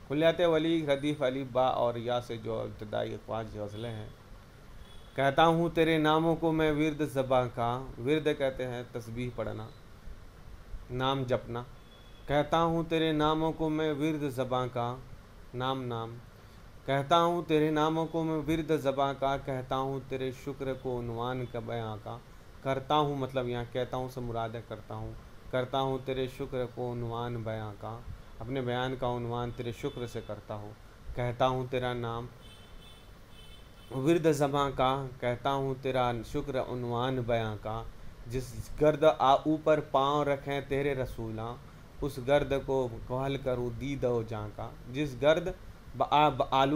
कुल्लियात वली रदीफ़ अली बा और या से जो इब्तदाई 5 गज़लें हैं। कहता हूँ तेरे नामों को मैं विर्द ज़बां का, विर्द कहते हैं तस्बीह पढ़ना, नाम जपना। कहता हूँ तेरे नामों को मैं विर्द ज़बां का, नाम नाम। कहता हूँ तेरे नामों को मैं विर्द ज़बां का, कहता हूँ तेरे शुक्र को उन्वान का बयां का। करता हूँ मतलब यहाँ कहता हूँ से मुराद है करता हूँ। करता हूँ तेरे शुक्र को उन्वान बयां का, अपने बयान का उन्वान तेरे शुक्र से करता हूँ। कहता हूँ तेरा नाम विर्द ज़बां का, कहता हूँ तेरा शुक्र उन्वान बयां का। जिस गर्द आ ऊपर पाँव रखें तेरे रसूलां, उस गर्द को कहल करूँ दीद ओ जां का। जिस गर्द आलू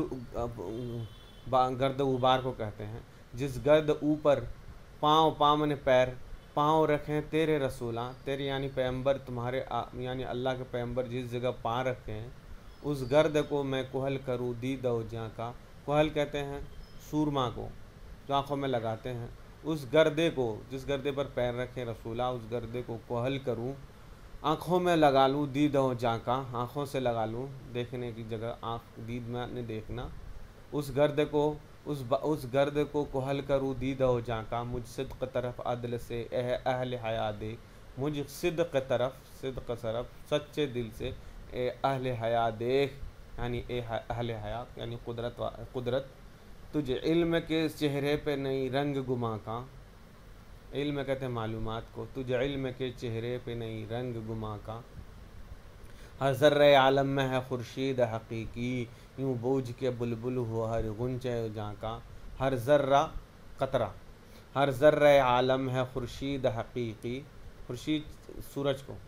गर्द गुबार को कहते हैं। जिस गर्द ऊपर पाँव पाँव ने पैर, पाँव रखें तेरे रसूलां, तेरे यानी पैगंबर तुम्हारे यानी अल्लाह के पैगंबर जिस जगह पाँव रखे हैं, उस गर्द को मैं कोहल करूँ दीद ओ जां का। कोहल कहते हैं सूरमा को, जो आँखों में लगाते हैं। उस गर्दे को, जिस गर्दे पर पैर रखे रसूला, उस गर्दे को कोहल करूँ, आँखों में लगा लूँ दीद ओ जां का, आँखों से लगा लूँ, देखने की जगह आँख दीद में ने देखना। उस गर्द को उस गर्द को कोहल करूँ दीद हो जां का। मुझ सिद्क़ तरफ अदल से अहल हया देख, मुझ सिद्क़ तरफ सच्चे दिल से ए अहल हया देख, यानी अहल हया यानी कुदरत। तुझे इल्म के चेहरे पे नई रंग गुमा का, इल्म कहते हैं मालूमात को, तुझे इल्म के चेहरे पे नई रंग गुमा का। हर ज़र्रे आलम में है खुर्शीद हकीकी, यूँ बूझ के बुलबुल हो हर गुंचे जहाँ का। हर ज़र्रा कतरा, हर ज़र्रे आलम है खुर्शीद हकीकी, खुर्शीद सूरज को।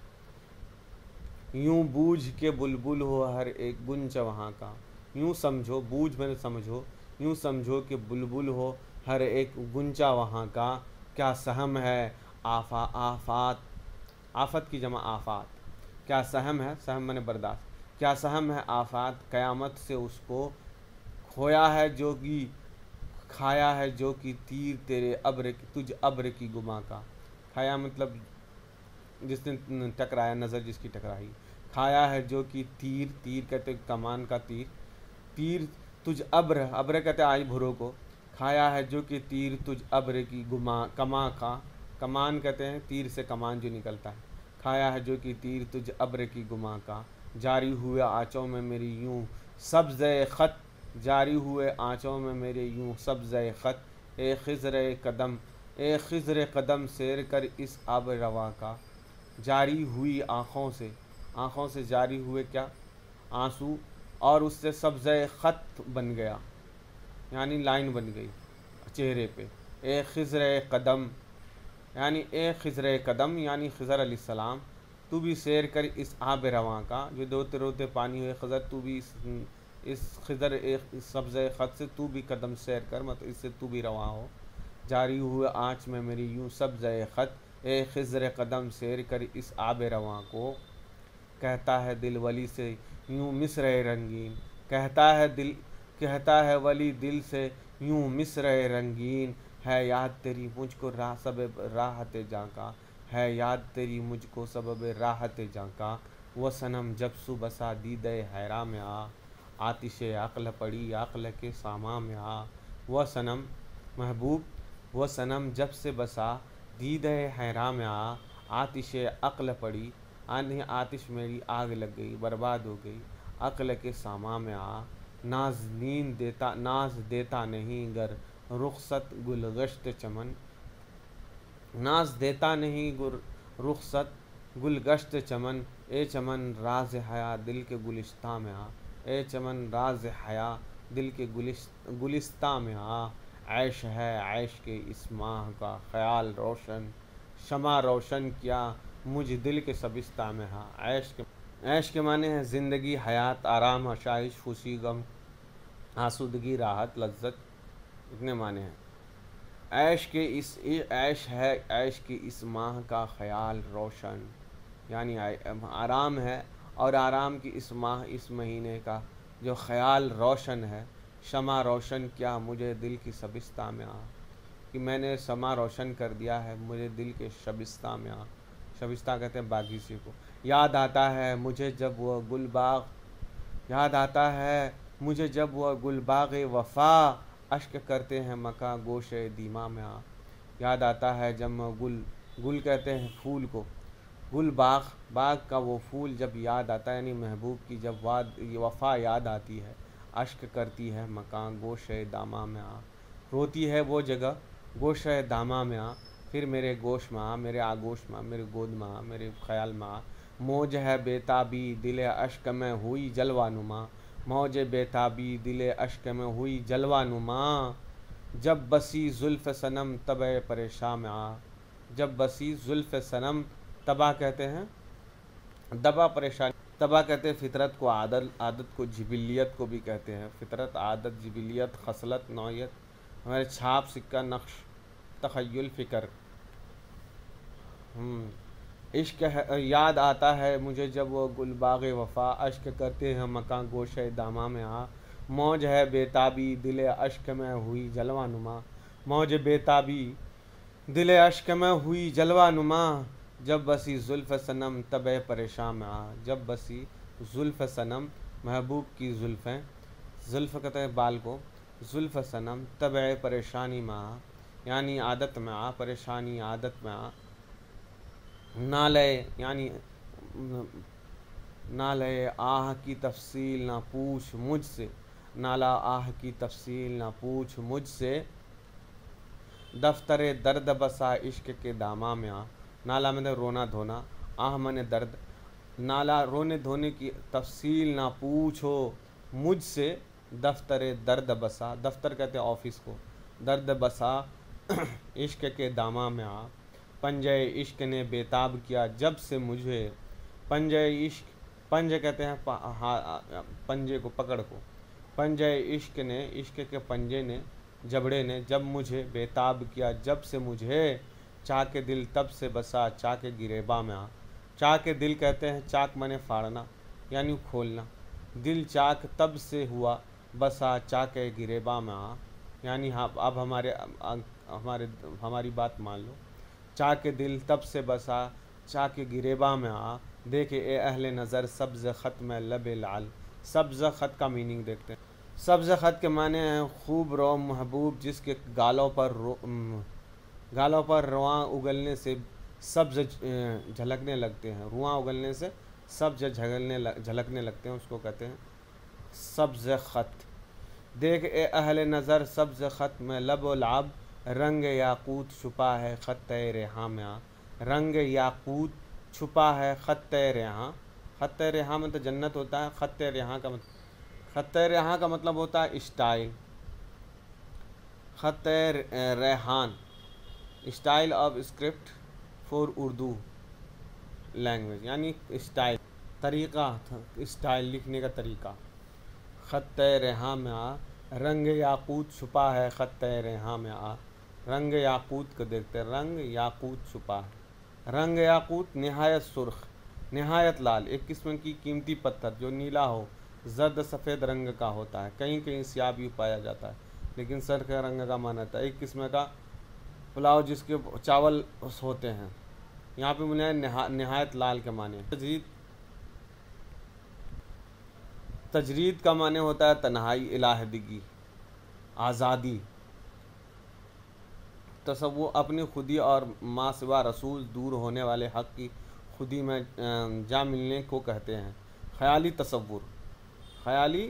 यूँ बूझ के बुलबुल हो हर एक गुंज वहाँ का। यूँ समझो, बूझ मैंने समझो, यूँ समझो कि बुलबुल हो हर एक गुंजा वहाँ का। क्या सहम है आफात, आफत की जमा आफात। क्या सहम है, सहम मैंने बर्दाश्त। क्या सहम है आफात क़यामत से उसको, खोया है जो कि खाया है जो कि तीर तेरे अब्र तुझ अब्र की गुमा का। खाया मतलब जिसने टकराया, नज़र जिसकी टकराई। खाया है जो कि तीर, तीर कहते कमान का तीर, तीर तुझ अब्र, अब्र कहते आई भुरों को। खाया है जो कि तीर तुझ अब्र की गुमा कमा का, कमान कहते हैं तीर से कमान जो निकलता है। खाया है जो कि तीर तुझ अब्र की गुमा का। जारी हुए आँचों में मेरी यूँ सब्ज़ ख़त, जारी हुए आँचों में मेरे यूँ सब्ज़ ख़त। ए खिज़्र कदम, ए खिज़्र कदम सैर कर इस आब रवा का। जारी हुई आँखों से जारी हुए क्या आंसू, और उससे सब्ज़ ख़त बन गया, यानी लाइन बन गई चेहरे पे। ए खिज़्र कदम यानी ए खिज़्र कदम यानी खिज़र अलैहिस्सलाम, तू भी सैर कर इस आब रवां का, जो रोते रोते पानी हुए खिज़र, तू भी इस खिज़र इस सब्ज़ ख़त से तू भी कदम सैर कर, मतलब इससे तू भी रवां हो। जारी हुए आँच में मेरी यूँ सब्ज़ ख़त, ए खिज़्र कदम सैर कर इस आब रवां को। कहता है दिल वली से यूँ मिस्र रंगीन, कहता है वली दिल से यूँ मिस्र रंगीन। है याद तेरी मुझको सबब राहत जाका, है याद तेरी मुझको सबब राहत जाका। वह सनम जब सु बसा दीदे हैरा में आ, आतिश अक्ल पड़ी अक्ल के सामा में आ। वह सनम महबूब, वह सनम जब से बसा दीदे हैरा में आ, आतिश अक्ल पड़ी आने आतिश मेरी आग लग गई, बर्बाद हो गई। अक्ल के सामा में आ, नाज देता नहीं गर रुखसत गुलगश्त चमन, नाज देता नहीं रुखसत गुलगश्त चमन। ए चमन राज हया दिल के गुलिस्ता में आ, ए चमन राज हया दिल के गुलिस्ता में आ। ऐश है ऐश के इस माह का ख्याल रोशन, शमा रोशन किया मुझ दिल के सबिस्ता में। हाँ, ऐश के माने हैं ज़िंदगी, हयात, आराम, आशाइश, खुशी, गम, आसूदगी, राहत, लज्जत, इतने माने हैं। ऐश है ऐश के इस माह का ख्याल रोशन, यानी आराम है, और आराम की इस माह इस महीने का जो ख्याल रोशन है। शमा रोशन क्या मुझे दिल की सबिस्ता में आ, कि मैंने शमा रोशन कर दिया है मुझे दिल के शबिस्ता में आ। शबिस्ता कहते हैं बागीचे को। याद आता है मुझे जब वह गुलबाग याद आता है मुझे जब वह गुलबाग वफ़ा अश्क करते हैं मका गोश दीमा में आ। याद आता है जब गुल कहते हैं फूल को, गुल बाग का वो फूल जब याद आता है, यानी महबूब की जब वफ़ा याद आती है, अश्क करती है मकान गोश दामा में आ। रोती है वो जगह गोश दामा में आ, फिर मेरे गोश में आ, मेरे आगोश में आ, मेरे गोद में आ, मेरे ख्याल में आ। मौज है बेताबी दिल अश्क में हुई जलवानुमा, मौज बेताबी दिल अश्क में हुई जलवानुमा। जब बसी जुल्फ़ सनम तब परेशान में आ। जब बसी जुल्फ़ सनम, तबा कहते हैं दबा परेशान, तबा कहते हैं फितरत को, आदत को, जिबिलियत को भी कहते हैं। फितरत, आदत, जिबिलियत, खसलत, नौयत, हमारे छाप, सिक्का, नक्श, तखय्युल, फ़िक्र। इश्क है याद आता है मुझे जब वो गुलबाग वफ़ा अश्क करते हैं मकान गोश दामा में आ। मौज है बेताबी दिल अश्क में हुई जलवा नुमा, मौज बेताबी दिल अश्क में हुई जलवा नुमा। जब बसी जुल्फ़ सनम तब परेशान में आ। जब बसी जुल्फ़ सनम, महबूब की जुल्फ़ें, जुल्फ़ कहते हैं बाल को, जुल्फ़ सनम तब परेशानी में आ, यानी आदत में आ, परेशानी आदत में आ। नाले यानी नाले आह की तफसील ना पूछ मुझसे, नाला आह की तफसील ना पूछ मुझसे। दफ्तरे दर्द बसा इश्क के दामा में आ। नाला मैंने रोना धोना, आह मैंने दर्द, नाला रोने धोने की तफसील ना पूछो मुझसे। दफ्तरे दर्द बसा, दफ्तर कहते हैं ऑफिस को, दर्द बसा इश्क के दामा में आ। पंजे इश्क ने बेताब किया जब से मुझे, पंजे इश्क, पंजे कहते हैं पंजे को, पकड़ को, पंजे इश्क ने, इश्क के पंजे ने, जबड़े ने जब मुझे बेताब किया जब से मुझे। चाके दिल तब से बसा चाके गिरेबा में आ। चाके दिल कहते हैं, चाक माने फाड़ना यानी खोलना, दिल चाक तब से हुआ बसा चाके गिरेबा में आ, यानी हाँ अब हमारी बात मान लो। चाके दिल तब से बसा चाके गिरेबा में आ, देखे ए अहले नज़र सब्ज़ ख़त में लब लाल। सब्ज़ ख़त का मीनिंग देखते हैं। सब्ज़ ख़त के माने हैं खूब रो महबूब जिसके गालों पर रुआं उगलने से सब्ज़ झलकने लगते हैं, रुआं उगलने से सब्ज़ झलकने लगते हैं, उसको कहते हैं सब्ज़ ख़त। देख ए अहले नज़र सब्ज़ ख़त में लब लाब, रंग याकूत छुपा है ख़त रेहा में आ। रंग याकूत छुपा है ख़त रेहा, ख़त रेहा में तो जन्नत होता है, ख़त रेहा का मतलब, ख़त रेहा का मतलब होता है स्टाइल, ख़त रेहान, style of script for Urdu language, यानी स्टाइल, तरीक़ा, स्टाइल लिखने का तरीक़ा। ख़त रेहा में आ, रंग याकूत छुपा है ख़त रेहा में आ। रंग याकूत को देखते हैं, रंग याकूत छुपा है, रंग याकूत नहायत सुर्ख, नहायत लाल, एक किस्म की कीमती पत्थर जो नीला हो, जर्द सफ़ेद रंग का होता है, कहीं कहीं स्याह भी पाया जाता है, लेकिन सर के रंग का माना था। एक किस्म का पुलाव जिसके चावल होते हैं, यहाँ पे मुझे नहायत लाल के माने। तजरीद का माने होता है तन्हाई, इलाहदगी, आज़ादी, तसव्वुर, अपनी खुदी और माँ सिवा रसूल दूर होने वाले हक़ की खुदी में जा मिलने को कहते हैं। ख़याली तसव्वुर, ख़याली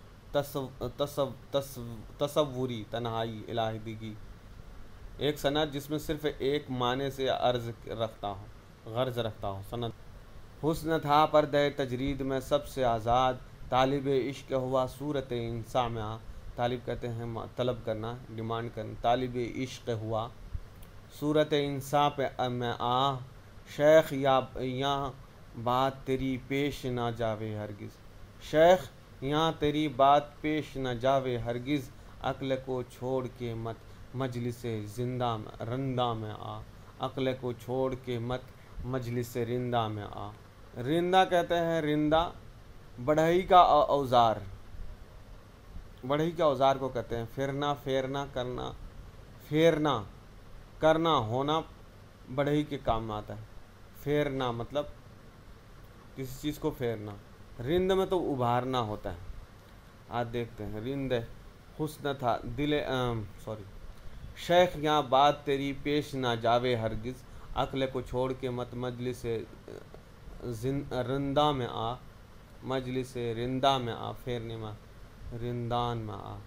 तसव्वुरी, तन्हाई, इलाहदगी, एक सनद जिसमें सिर्फ़ एक माने से गर्ज रखता हो सनद। हुस्न था पर्दे तजरीद में सबसे आज़ाद, तालिब इश्क हुआ सूरत इंसा में आ। तालिब कहते हैं तलब करना, डिमांड करना, तालिब इश्क हुआ सूरत इंसा पे में आ। शेख यहाँ बात तेरी पेश ना जावे हरगिज़, शेख यहाँ तेरी बात पेश न जावे हरगिज़। अक्ल को छोड़ के मत मजलिस जिंदा में रंदा में आ, अक्ल को छोड़ के मत मजलिस रिंदा में आ। रिंदा कहते हैं, रिंदा बढ़ई का औज़ार, बढ़ई का औज़ार को कहते हैं। फिरना, फेरना, करना, फेरना, करना, होना बढ़ई के काम में आता है। फेरना मतलब किसी चीज़ को फेरना, रिंद में तो उभारना होता है। आज देखते हैं। रिंद हुस्न था दिले सॉरी शेख यहाँ बात तेरी पेश ना जावे हरगिज़, अक्ल को छोड़ के मत मजलिस रिंदा में आ, मजलिस रिंदा में आ, फेरने में रिंदान में आ।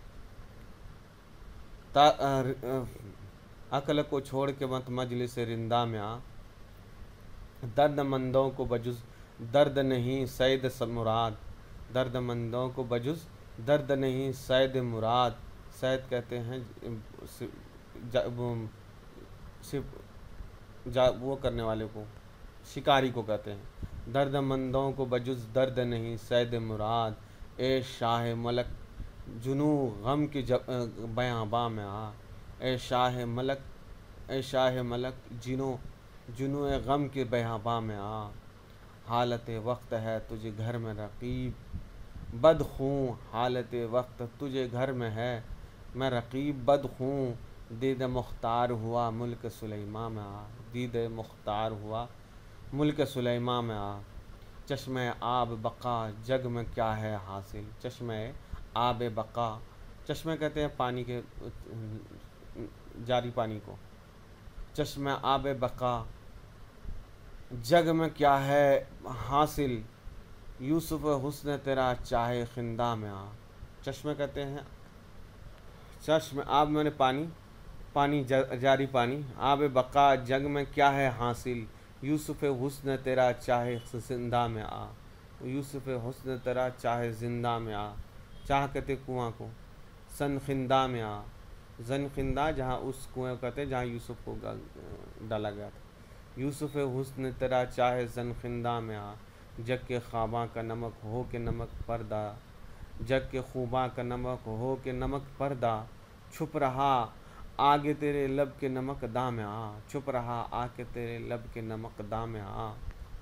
अक्ल को छोड़ के मत मजलिस रिंदा में आ, दर्दमंदों को बजुज दर्द नहीं सैद मुराद, दर्दमंदों को बजुज दर्द नहीं सैद मुराद। सैद कहते हैं वो करने वाले को, शिकारी को कहते हैं। दर्दमंदों को बजुज दर्द नहीं सैद मुराद, ए शाह मलक जुनू गम की बयाबा में आ, ए शाह मलक, ए शाह मलक जुनू गम की बयाबा में आ। हालत वक्त है तुझे घर में रकीब बदखूँ, हालत वक्त तुझे घर में है मैं रकीब बदखूँ, दीद मुख्तार हुआ मुल्क सुलेमा में आ, दीद मुख्तार हुआ मुल्क सुलेमा में आ। चश्मे आब बका जग में क्या है हासिल, चश्मे आब बका, चश्मे कहते हैं पानी के जारी पानी को। चश्मे आब बका जग में क्या है हासिल, यूसुफ हुस्न तेरा चाहे खिंदा में आ। चश्मे कहते हैं, चश्म आब मैंने पानी, पानी जारी पानी, आब बका जग में क्या है हासिल, यूसुफ हुस्न तेरा चाहे जिंदा में आ, यूसुफ हुस्न तेरा चाहे जिंदा में आ। चाह कहते कुआं को, सन खिंदा में आ, जन खिंदा जहाँ उस कुएं को कहते जहाँ यूसुफ को डाला गया था। यूसुफ हुस्न तेरा चाहे जन खिंदा में आ, जग के ख्वाबा का नमक हो के नमक पर्दा, जग के खूबा का नमक हो के नमक पर्दा, छुप रहा आगे तेरे लब के नमक दा में आ, छुप रहा आके तेरे लब के नमक दा में आ।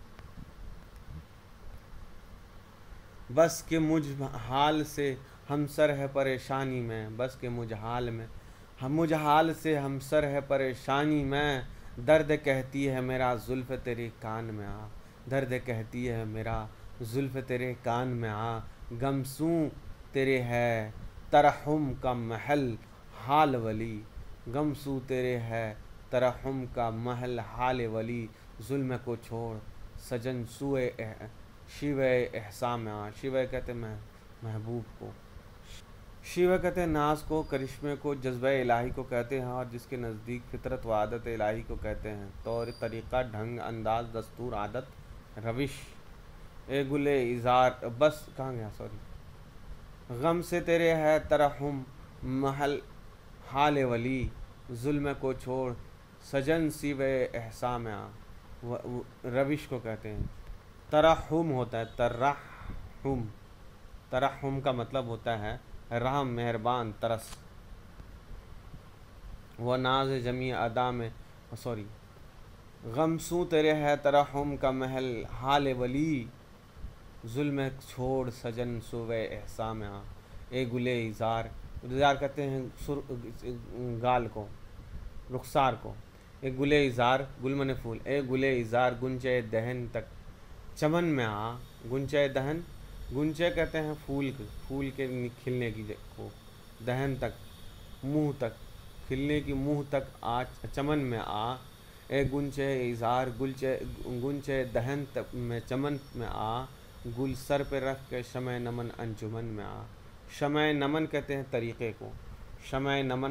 बस के मुझ हाल से हमसर है परेशानी में, बस के मुझ हाल में मुझ हाल से हमसर है परेशानी में, दर्द कहती है मेरा जुल्फ़ तेरे कान में आ, दर्द कहती है मेरा जुल्फ़ तेरे कान में आ। गमसूं तेरे है तरहुम का महल हाल वली, गमसूं तेरे है तरहुम का महल हाल वली, जुल्म को छोड़ सजन सुए शिव एहसा में आ। शिव कहते महबूब को, शिव कहते हैं नाज को, करिश्मे को, जज्बा इलाही को कहते हैं, और जिसके नज़दीक फितरत व आदत इलाही को कहते हैं। तौर तरीक़ा ढंग अंदाज दस्तूर आदत रविश। ए गुले इज़ार बस कहाँ गया सॉरी, गम से तेरे है तरहुम महल हाल वली, जुल्म को छोड़ सजन सिव एहसा में आ। रविश को कहते हैं। तरहुम होता है तरहुम, तरहुम का मतलब होता है रहम मेहरबान तरस। वह नाज जमी अदा में सॉरी, गमसूं तेरे है तरहुम का महल हाल वली, जुल्म छोड़ सजन सुवे एहसा में आ। ए गुले इज़ार, इज़ार कहते हैं गाल को, रुखसार को। ए गुले इज़ार गुलमन फूल, ए गुले इज़ार गुंचे दहन तक चमन में आ। गुंचे दहन, गुंचे कहते हैं फूल के खिलने की को, दहन तक मुंह तक, खिलने की मुंह तक आ चमन में आ। ए गुंचे इज़ार गुंचे दहन तक में चमन में आ, गुल सर पे रख के शमय नमन अंजुमन में आ। शमय नमन कहते हैं तरीक़े को, शमय नमन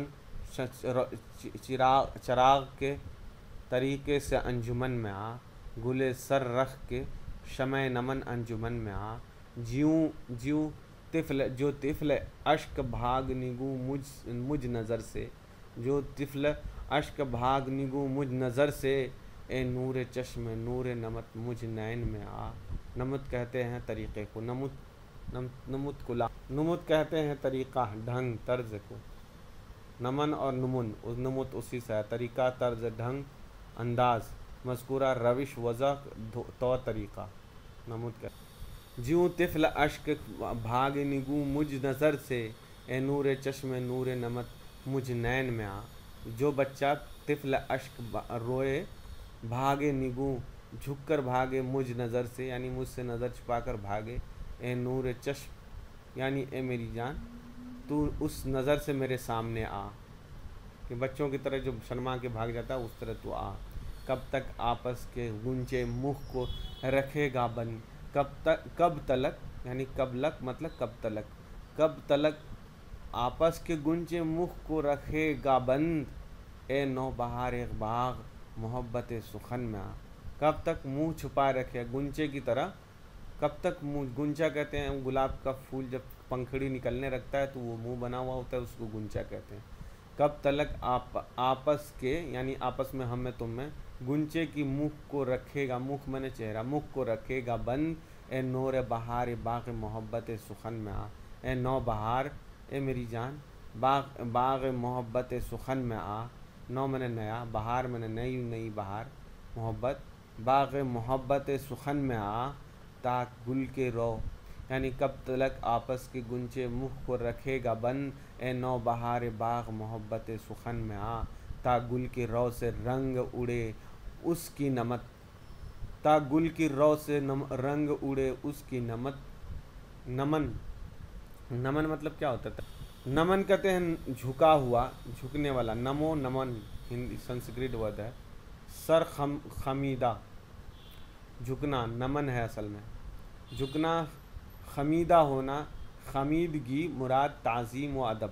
चराग के तरीक़े से अंजुमन में आ, गुले सर रख के शमय नमन अंजुमन में आ। ज्यूं तिफल जो तिफल अश्क भाग निगू मुझ नज़र से, जो तिफल अश्क भाग निगू मुझ नज़र से, ए नूर चश्म नूर नमत मुझ नैन में आ। नमत कहते हैं तरीक़े को, नमुत कहते हैं तरीक़ा ढंग तर्ज को। नमन और नमुत उसी से है, तरीक़ा तर्ज ढंग अंदाज, मज़कूरा रविश वज़ह तौर तरीक़ा। नमुत कहते ज्यूं तिफल अश्क भाग निगू मुझ नज़र से, ए नूर चश्म नूर नमत मुझ नैन में आ। जो बच्चा तिफल अश्क रोए भागे निगू झुककर भागे मुझ नज़र से, यानी मुझसे नज़र छुपाकर भागे। ए नूर चश्म, यानी ए मेरी जान तू उस नज़र से मेरे सामने आ, कि बच्चों की तरह जो शर्मा के भाग जाता है उस तरह तू आ। कब तक आपस के गुंजे मुख को रखेगा बंद, कब तलक, यानी कब लक मतलब कब तलक, कब तलक आपस के गुंजे मुख को रखेगा बंद। ए नौ बहार एक बाग मोहब्बत सुखन में आ। कब तक मुंह छुपा रखे गुंचे की तरह, कब तक मुंह, गुंचा कहते हैं गुलाब का फूल जब पंखड़ी निकलने लगता है तो वो मुंह बना हुआ होता है, उसको गुंचा कहते हैं। कब तलक आपस के, यानी आपस में हम में तुम में, गुंचे की मुख को रखेगा, मुख मैंने चेहरा, मुख को रखेगा बंद। ए नूर बहार बाग मोहब्बत सुखन में आ। ए नौ बहार, ए मेरी जान बाग मोहब्बत सुखन में आ। नौ मैंने नया, बहार मैंने नई नई बहार, मोहब्बत बाग मोहब्बत सुखन में आ। ताक गुल के रो, यानी कब तलक आपस के गुंचे मुख को रखेगा बंद। ए नौ बहार बाग मोहब्बत सुखन में आ। ता गुल की रो से रंग उड़े उसकी नमत, ता गुल की रो से रंग उड़े उसकी नमत। नमन, नमन मतलब क्या होता है? नमन कहते हैं झुका हुआ, झुकने वाला। नमो नमन हिंदी संस्कृत वर्ड है। सर खमीदा, झुकना नमन है असल में। झुकना, खमीदा होना, खमीदगी मुराद ताज़ीम व अदब।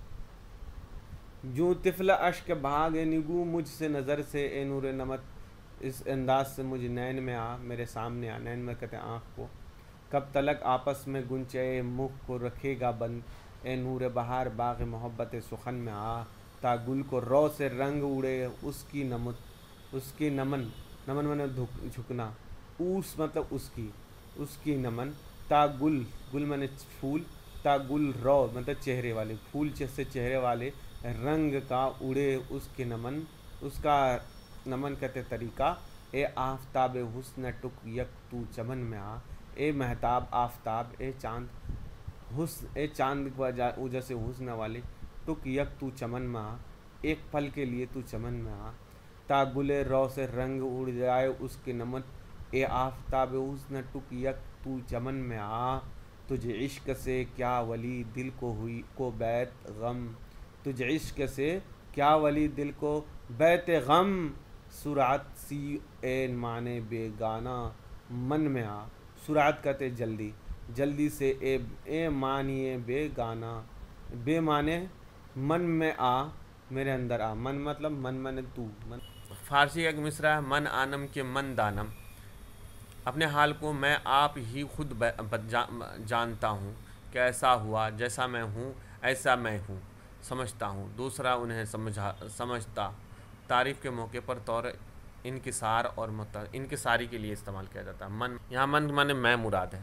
जो तिफल अश्क भाग निगू मुझसे नज़र से ए नूर नमत, इस अंदाज से मुझ नैन में आ, मेरे सामने आ। नैन में कहते हैं आँख को। कब तलक आपस में गुंचे मुख को रखेगा बंद। ए नूर बहार बाग मोहब्बत सुखन में आ। ता गुल को रो से रंग उड़े उसकी नमत, उसकी नमन, नमन मैंने झुकना, उस मतलब उसकी, उसकी नमन। ता गुल, गुल मैंने फूल, ता गुल रो मतलब चेहरे वाले, फूल से चेहरे वाले रंग का उड़े उसके नमन, उसका नमन कहते तरीका। ए आफताब हुस्न टुक यक तू चमन में आ। ए महताब आफताब, ए चांद, हुस्न ए चांद वजह से हुस्न वाले, टुक यक तू चमन में आ, एक पल के लिए तू चमन में आ। ता गुले रो से रंग उड़ जाए उसके नमन। ए आफताब हुस्न टुक यक तू चमन में आ। तुझे इश्क से क्या वली दिल को हुई को बैत गम, तुझे इश्क से क्या वली दिल को बैत गम। सुरात सी ए माने बेगाना मन में आ। सुरात कहते जल्दी, जल्दी से ए मानिए बेगाना, बे माने मन में आ, मेरे अंदर आ। मन मतलब मन माने तू, मन। फारसी का एक मिसरा है, मन आनम के मन दानम, अपने हाल को मैं आप ही खुद जानता हूँ। कैसा हुआ जैसा मैं हूँ ऐसा मैं हूँ समझता हूँ, दूसरा उन्हें समझता। तारीफ़ के मौके पर तौर इनकिसार और इनकिसारी के लिए इस्तेमाल किया जाता है। मन, यहाँ मन माने मैं मुराद है।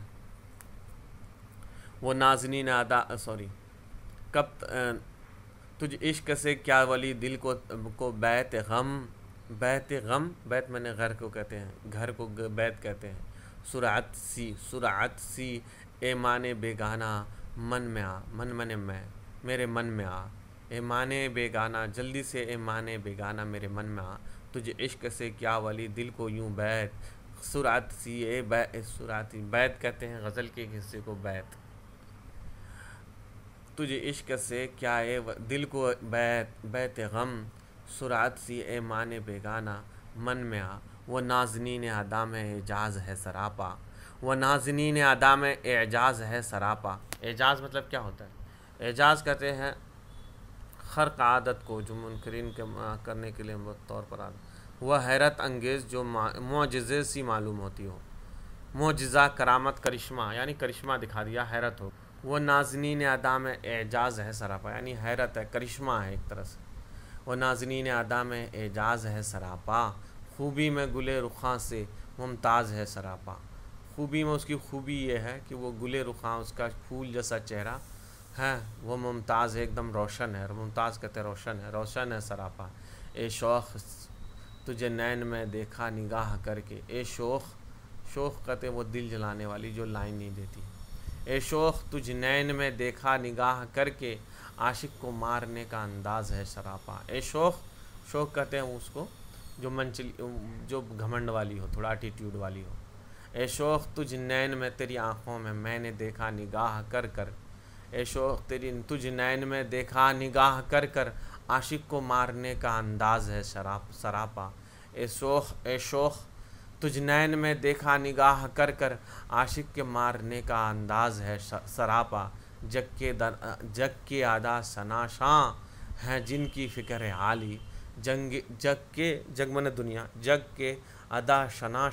वो नाज़नीन अदा कब तुझ इश्क से क्या वली दिल को बैत गम, बैत गम, बैत मैंने घर को कहते हैं, घर को बैत कहते हैं। सुरात सी ए माने बेगाना मन में आ, मन मने मैं, मेरे मन में आ। ए माने बेगाना, जल्दी से ए माने बेगाना मेरे मन में आ। तुझे इश्क से क्या वली दिल को यूं बैत, सुरात सी ए सुराती, बैत कहते हैं गज़ल के हिस्से को बैत। तुझे इश्क से क्या ए दिल को बैत गम, सुरात सी ए माने बेगाना मन में आ। वो नाज़नीन अदा में एजाज़ है सरापा, वो नाज़नीन अदा में एजाज़ है सरापा। एजाज़ मतलब क्या होता है? एजाज़ कहते हैं खर्क आदत को, जो मुनकरीन के करने के लिए तौर पर आदत, वह हैरत अंगेज़ जो मुअजिज़े सी मालूम होती हो। मुअजिज़ा करामत करिश्मा, यानी करिश्मा दिखा दिया, हैरत हो। वो नाज़नीन अदा में एजाज़ है सरापा, यानी हैरत है, करिश्मा है एक तरह से। वो नाज़नीन अदा में एजाज़ है सरापा, खूबी में गुले रुखां से मुमताज़ है सरापा। खूबी में उसकी खूबी ये है कि वो गुले रुखां, उसका फूल जैसा चेहरा है, वो मुमताज़ है, एकदम रोशन है। मुमताज़ कहते रोशन है, रोशन है सरापा। ए शौक़ तुझे नैन में देखा निगाह करके, ए शौक़ कहते वो दिल जलाने वाली जो लाइन नहीं देती। ए शौक़ तुझ नैन में देखा निगाह करके, आशिक को मारने का अंदाज़ है सरापा। ए शौक़ कहते हैं उसको जो मंचली, जो घमंड वाली हो, थोड़ा एटीट्यूड वाली हो। ए शौक़ तुझ नैन में तेरी आँखों में मैंने देखा निगाह कर कर, ए शौक़ तेरी तुझ नैन में देखा निगाह कर कर, आशिक को मारने का अंदाज है सरापा। ए शौक़ तुझ नैन में देखा निगाह कर कर, आशिक के मारने का अंदाज है सरापा। जग के आदा सनाशां हैं जिनकी फ़िक्र है आली, जग मन दुनिया, जग के अदा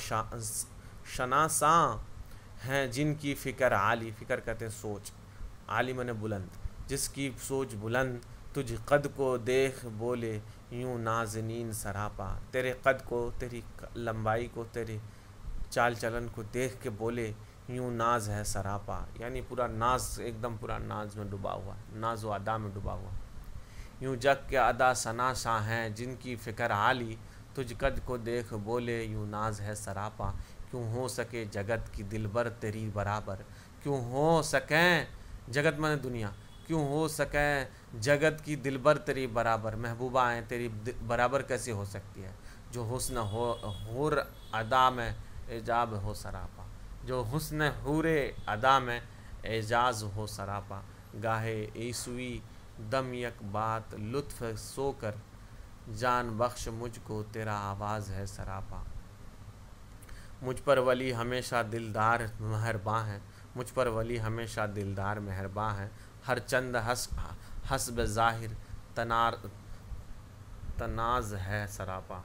शनासां हैं जिनकी फ़िक्र आली। फ़िक्र कहते हैं सोच, आली मने बुलंद, जिसकी सोच बुलंद। तुझ कद को देख बोले यूं नाज़नीन सरापा, तेरे कद को, तेरी लंबाई को, तेरे चाल चलन को देख के बोले यूं नाज है सरापा, यानी पूरा नाज, एकदम पूरा नाज में डूबा हुआ, नाज व अदा में डूबा हुआ। यूं जग के अदा सनाशा हैं जिनकी फ़िक्र आली, तुझ कद को देख बोले यूं नाज है सरापा। क्यों हो सके जगत की दिलबर तेरी बराबर, क्यों हो सकें, जगत माने दुनिया, क्यों हो सकें जगत की दिलबर तेरी बराबर। महबूबा हैं तेरी बराबर कैसे हो सकती है, जो हुस्न हूर अदा में एजाब हो सरापा, जो हुस्न हूरे अदा में एजाज हो सरापा। गाहे ईसवी दम यक बात लुत्फ़ सोकर, जान बख्श मुझको तेरा आवाज़ है सरापा। मुझ पर वली हमेशा दिलदार मेहरबां है, मुझ पर वली हमेशा दिलदार मेहरबां है। हर चंद हस्ब ज़ाहिर तनाज है सरापा,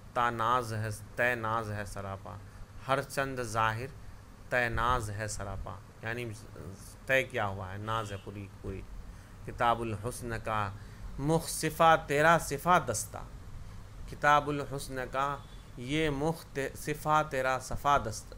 तैनाज है सरापा। हर चंद ज़ाहिर तैनाज है सरापा, यानी तय क्या हुआ है, नाज है पूरी पूरी। किताबुल हुस्न का मुख सिफ़ा तेरा सिफ़ा दस्ता, किताबुल हुस्न का ये मुख सिफ़ा तेरा सफ़ा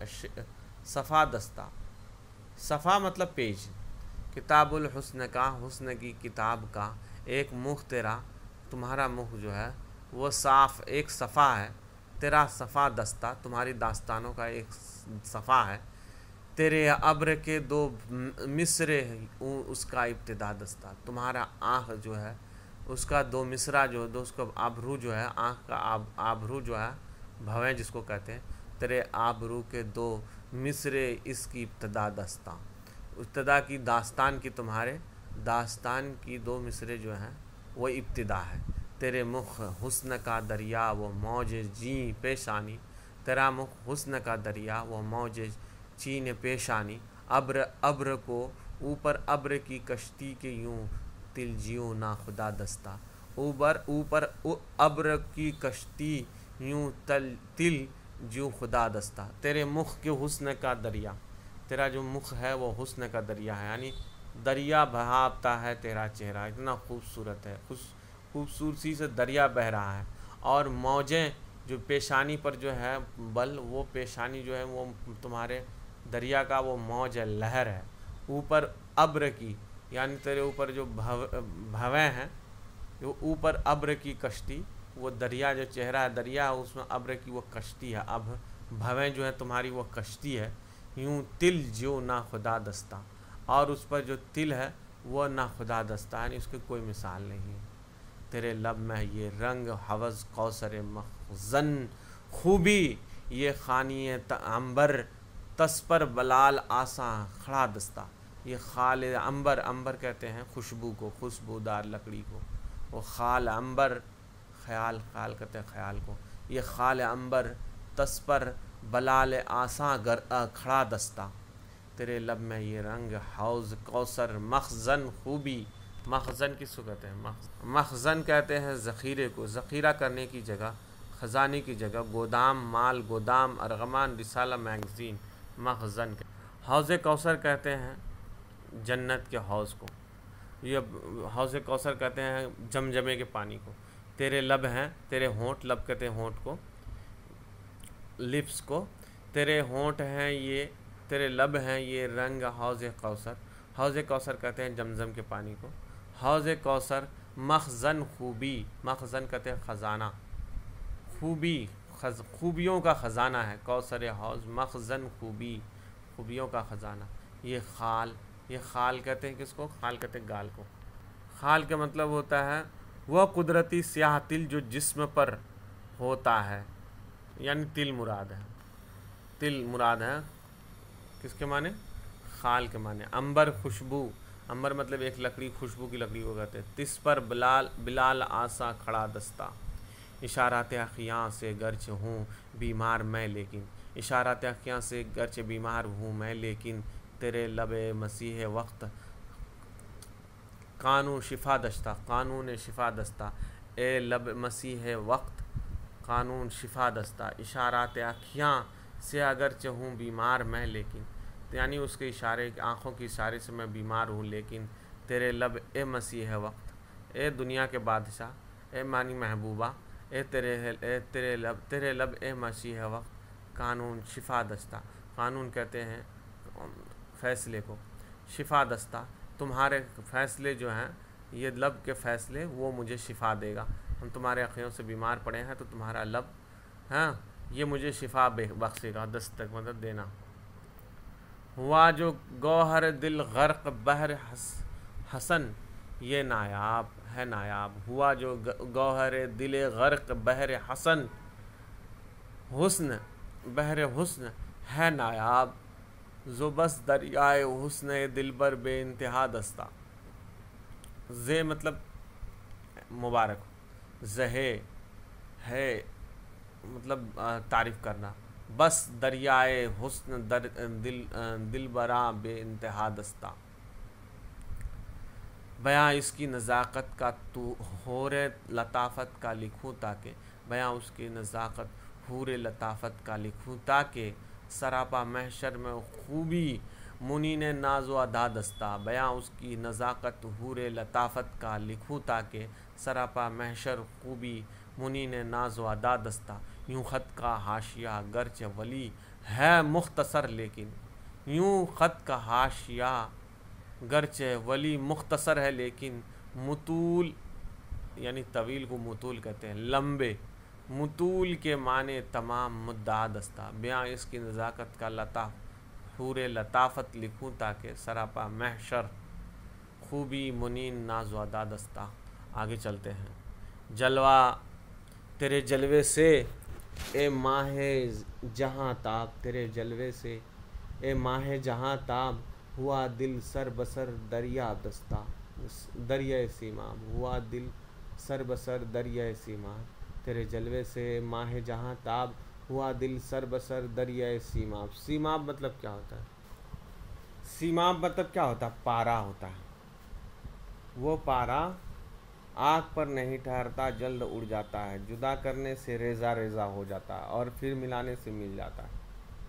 दस्ता। सफ़ा मतलब पेज, किताबुल हुस्न का, हुस्न की किताब का एक मुख तेरा, तुम्हारा मुख जो है वो साफ़ एक सफ़ा है। तेरा सफ़ा दस्ता, तुम्हारी दास्तानों का एक सफ़ा है। तेरे अब्र के दो मिसरे उसका इब्तिदा दस्ता, तुम्हारा आँख जो है उसका दो मिसरा जो है, उसका आबरू जो है, आँख का आबरू जो है, भवें जिसको कहते हैं, तेरे आबरू के दो मिसरे इसकी इब्तिदा दस्ता। इब्तिदा की दास्तान की, तुम्हारे दास्तान की दो मिसरे जो हैं वो इब्तिदा है। तेरे मुख हुस्न का दरिया वो मौज जी पेशानी, तेरा मुख हुस्न का दरिया वो मौज चीन पेशानी। अब्र को ऊपर अब्र की कश्ती के यूं तिल जियो ना खुदा दस्ता, ऊपर अब्र की कश्ती यूं तिल जियो खुदा दस्ता। तेरे मुख के हुस्न का दरिया, तेरा जो मुख है वो हुस्न का दरिया है, यानी दरिया बहाता है तेरा चेहरा, इतना खूबसूरत है, खूबसूरती से दरिया बह रहा है। और मौजें जो पेशानी पर जो है बल, वो पेशानी जो है वो तुम्हारे दरिया का वो मौज है, लहर है। ऊपर अब्र की, यानी तेरे ऊपर जो भवें हैं, जो ऊपर अब्र की कश्ती, वो दरिया जो चेहरा है दरिया, उसमें अब्र की वो कश्ती है। अब भवें जो है तुम्हारी वो कश्ती है। यूं तिल जो ना खुदा दस्ता, और उस पर जो तिल है वो ना खुदा दस्ता, यानी उसकी कोई मिसाल नहीं है। तेरे लब में ये रंग हवज़ कौसर मखज़न खूबी, ये खानिए अंबर तस पर बलाल आसा खड़ा दस्ता। ये खाल अंबर, अंबर कहते हैं खुशबू को, खुशबूदार लकड़ी को, वो खाल अंबर, ख्याल कहते हैं ख्याल को। ये खाल अंबर तस पर बलाल आसा खड़ा दस्ता। तेरे लब में ये रंग हौज़ कौसर मखज़न खूबी, मखज़न किसको कहते हैं, मखज़न कहते हैं ज़ख़ीरे को, ज़ख़ीरा करने की जगह, ख़जाने की जगह, गोदाम माल गोदाम, अरगमान रिसाला मैगज़ीन, मखज़न। हौज़ कौसर कहते हैं जन्नत के हौज़ को, ये हौज़ कौसर कहते हैं जमजमे के पानी को। तेरे लब हैं, तेरे होंठ, लब कहते हैं होंठ को, लिप्स को। तेरे होंठ हैं ये, तेरे लब हैं ये रंग हौज़ कौसर, हौज़ कौसर कहते हैं जमजम के पानी को। हौज़ कौसर मखज़न खूबी, मखज़न कहते हैं ख़जाना, खूबी खूबियों का ख़जाना है। कौसर हौज़ मखज़न खूबी, खूबियों का ख़जाना। ये खाल कहते हैं किसको, खाल कहते हैं गाल को। खाल का मतलब होता है वह कुदरती स्याह तिल जो जिस्म पर होता है, यानी तिल मुराद है, तिल मुराद है। किसके माने? खाल के माने। अंबर खुशबू, अंबर मतलब एक लकड़ी, खुशबू की लकड़ी को कहते हैं। तिस पर बिलाल बिलाल आसा खड़ा दस्ता, इशारात अखियाँ से गर्च हूँ बीमार मैं लेकिन, इशारात अखियाँ से गर्च बीमार हूँ मैं लेकिन, तेरे लबे मसीह वक्त कानून शिफा दस्ता, कानून शिफा दस्ता, ए लब मसीह वक्त कानून शिफा दस्ता, इशारात अखियाँ से अगरचे हूँ बीमार मैं लेकिन, यानी उसके इशारे, आँखों के इशारे से मैं बीमार हूँ लेकिन, तेरे लब ए मसीह वक्त, ए दुनिया के बादशाह, ए मानी महबूबा, ए तेरे लब ए मसीह वक्त कानून शिफा दस्ता, कानून कहते हैं फ़ैसले को, शिफा दस्ता तुम्हारे फ़ैसले जो हैं, ये लब के फ़ैसले वो मुझे शिफा देगा। हम तुम्हारे अखियों से बीमार पड़े हैं तो तुम्हारा लब, हाँ, ये मुझे शिफा बख्शेगा। दस्तक मतलब देना। हुआ जो गौहर दिल गर्क बहर हसन, ये नायाब है नायाब। हुआ जो गौहर दिल गर्क बहर हसन, हुस्न बहर हुस्न है नायाब, जो बस दरियाए हुस्न दिलबर बे इंतहा दस्ता। जे मतलब मुबारक, जहे है मतलब तारीफ़ करना, बस दरियाए हुस्न दिल बरा बे इंतहा दस्ता। बयां इसकी नज़ाकत का तू होरे लताफ़त का लिखूँ ताकि, बयां उसकी नज़ाकत हूरे लताफ़त का लिखूँ ताकि, सरापा महशर में खूबी मुनी ने नाज़ो अदा दस्ता। बयां उसकी नज़ाकत हूरे लताफ़त का लिखूँ ताकि, सरापा महशर खूबी मुनी ने नाज़ो अदा दस्ता। यूँ ख़त का हाशिया गर्च वली है मुख्तसर लेकिन, यूँ ख़त का हाशिया गर्चे वली मुख्तसर है लेकिन, मुतूल यानी तवील को मुतूल कहते हैं, लंबे, मुतूल के माने तमाम मुद्दा दस्ता। बयां इसकी नज़ाकत का लता हूरे लताफ़त लिखूँ ताकि, सरापा महशर खूबी मुनीन नाज़वादा दस्ता। आगे चलते हैं। जलवा तेरे जलवे से ए माहे जहाँ ताब, तेरे जलवे से ए माहे जहाँ ताब, हुआ दिल सर बसर दरिया दस्ता, दरिया सीमाब, हुआ दिल सर बसर दरिया सीमाब। तेरे जलवे से माहे जहाँ ताब, हुआ दिल सर बसर दरिया सीमाब। सीमाब मतलब क्या होता है? सीमाब मतलब क्या होता है? पारा होता है। वो पारा आग पर नहीं ठहरता, जल्द उड़ जाता है, जुदा करने से रेजा रेजा हो जाता है और फिर मिलाने से मिल जाता है।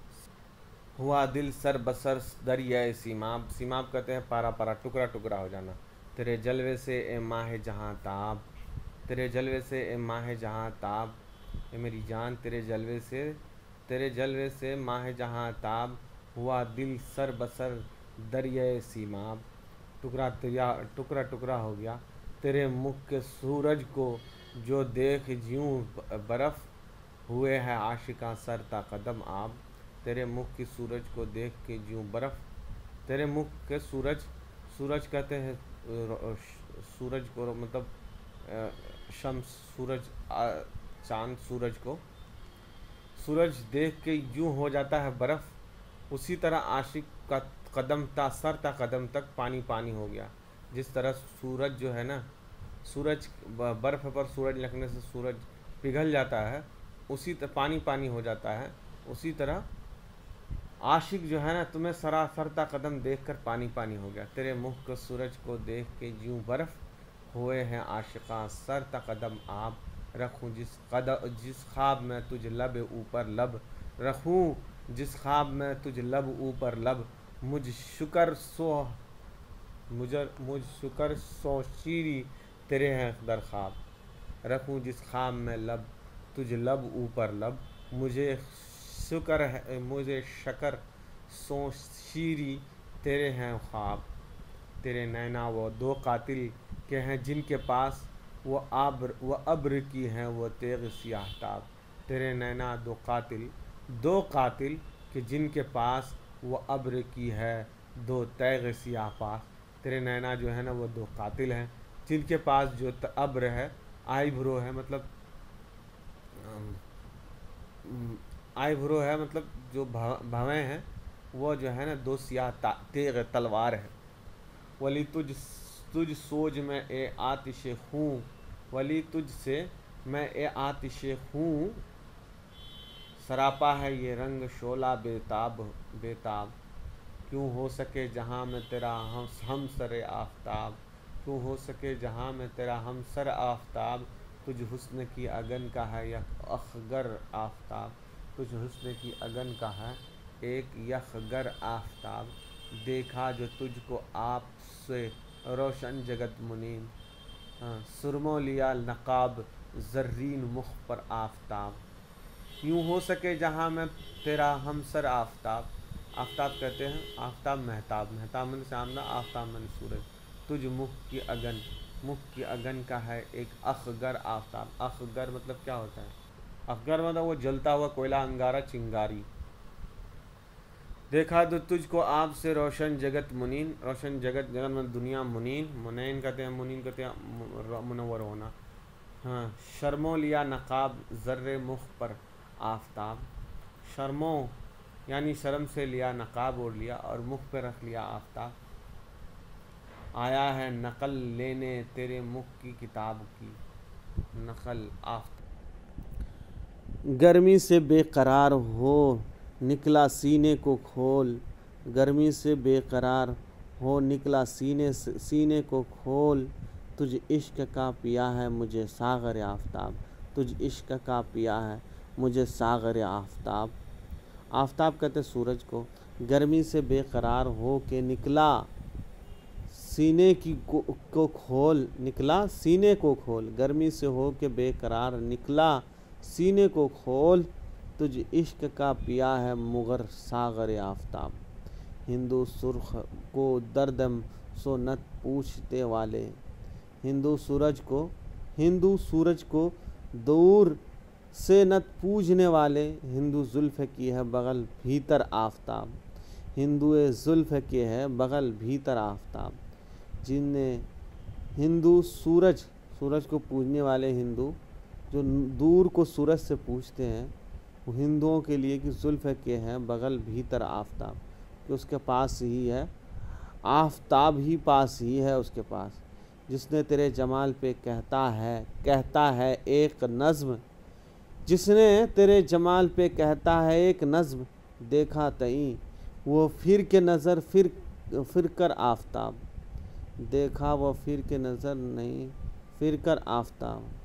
हुआ दिल सर बसर दरिया सीमाब, सीमाब कहते हैं पारा पारा, टुकड़ा टुकड़ा हो जाना। तेरे जलवे से ए माह जहाँ ताब, तेरे जलवे से ए माह जहाँ ताब, ए मेरी जान तेरे जलवे से माह जहाँ ताब, हुआ दिल सर बसर दरिया सीमाब, टुकड़ा टुकड़ा हो गया। तेरे मुख के सूरज को जो देख ज्यूं बर्फ़, हुए है आशिकां सरता कदम आब। तेरे मुख की सूरज को देख के ज्यूं बर्फ़, तेरे मुख के सूरज कहते हैं सूरज को, मतलब शम्स, सूरज, चांद, सूरज को, सूरज देख के यूँ हो जाता है बर्फ़, उसी तरह आशिक का कदम ता सर ता कदम तक पानी पानी हो गया। जिस तरह सूरज जो है ना, सूरज बर्फ़ पर सूरज लगने से सूरज पिघल जाता है, उसी तरह पानी पानी हो जाता है, उसी तरह आशिक जो है ना, तुम्हें सरासरता कदम देखकर पानी पानी हो गया। तेरे मुख के सूरज को देख के यूँ बर्फ़, हुए हैं आशिकां सरता कदम आप। रखूँ जिस ख्वाब में तुझ लब ऊपर लब, रखूँ जिस ख्वाब में तुझ लब ऊपर लब, मुझ शुक्र सो शीरी तेरे हैं दर ख्वाब। रखूँ जिस ख्वाब में लब तुझ लब ऊपर लब, मुझे शकर सो शीरी तेरे हैं ख्वाब। तेरे नैना वो दो कातिल के हैं जिनके पास वो अब्र की हैं वो तेग सियाह ताब। तेरे नैना दो कातिल के जिनके पास वो अब्र की है दो तेग सियाह पास। तेरे नैना जो है ना वो दो कातिल हैं जिनके पास जो अब्र है, आईब्रो है, मतलब आइब्रो है मतलब जो भवें हैं वो जो है ना दो सियाह तेग तलवार है। वली तुझ तुझ सोज में ए आतिश हूँ, वली तुझ से मैं ए आतिश हूँ, सरापा है ये रंग शोला बेताब बेताब। क्यों हो सके जहाँ में तेरा हम सर आफताब, क्यों हो सके जहाँ में तेरा हम सर आफताब। तुझ हुस्न की अगन का है यक अखगर आफताब, तुझ हुस्न की अगन का है एक यखगर आफताब। देखा जो तुझको आप से रोशन जगत मुनीम, सुरमो लिया नकाब जर्रीन मुख पर आफताब। यूँ हो सके जहाँ मैं तेरा हमसर आफताब। आफताब कहते हैं आफताब महताब, महताब मन सामना, आफताब मन सूरज। तुझ मुख की अगन, मुख की अगन का है एक अखगर आफताब। अखगर मतलब क्या होता है? अखगर मतलब वो जलता हुआ कोयला, अंगारा, चिंगारी। देखा तो तुझको आप से रोशन जगत मुनीन, रोशन जगत, जगत मतलब दुनिया, मुनीन, मुनैन कहते हैं, मुनीन कहते हैं मुनव्वर होना। हाँ, शर्मो लिया नकाब ज़र्रे मुख पर आफताब। शर्मो यानी शर्म से लिया नकाब ओढ़ लिया और मुख पे रख लिया आफताब। आया है नकल लेने तेरे मुख की किताब की, नकल आफताब। गर्मी से बेकरार हो निकला सीने को खोल, गर्मी से बेकरार हो निकला सीने को खोल। तुझ इश्क का पिया है मुझे सागर आफताब, तुझ इश्क का पिया है मुझे सागर आफताब। आफताब कहते सूरज को। गर्मी से बेकरार हो के निकला सीने को खोल, निकला सीने को खोल। गर्मी से हो के बेकरार निकला सीने को खोल। तुझ इश्क का पिया है मुगर सागर आफताब। हिंदू सुर्ख को दर्दम सो नत पूछते वाले, हिंदू सूरज को दूर से नत पूजने वाले। हिंदू जुल्फ की है बगल भीतर आफताब, हिंदुए जुल्फ के है बगल भीतर आफताब। जिनने हिंदू सूरज को पूजने वाले हिंदू जो दूर को सूरज से पूछते हैं, वो हिंदुओं के लिए कि जुल्फ के हैं बगल भीतर आफताब, कि उसके पास ही है आफताब, ही पास ही है उसके पास। जिसने तेरे जमाल पे कहता है एक नज़्म, जिसने तेरे जमाल पे कहता है एक नज़्म। देखा तई वो फिर के नज़र फिर कर आफताब, देखा वो फिर के नज़र नहीं फिर कर आफताब।